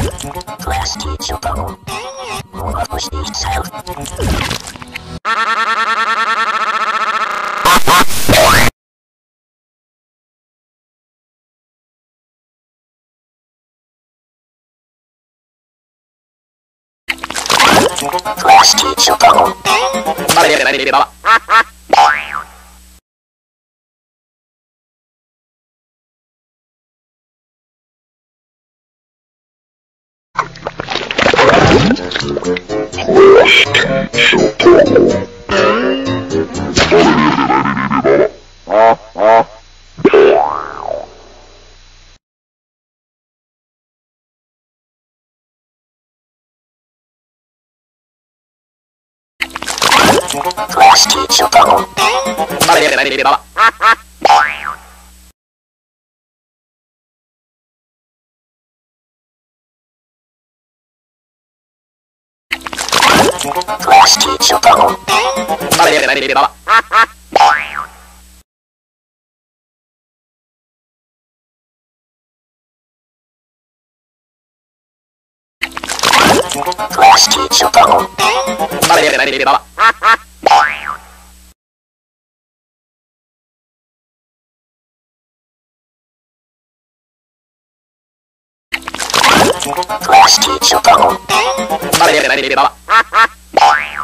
Class teacher Paul. What was he self? Class teacher Paul. Class teacher Paul. Class teacher Paul. Class teacher Paul. Class teacher Paul.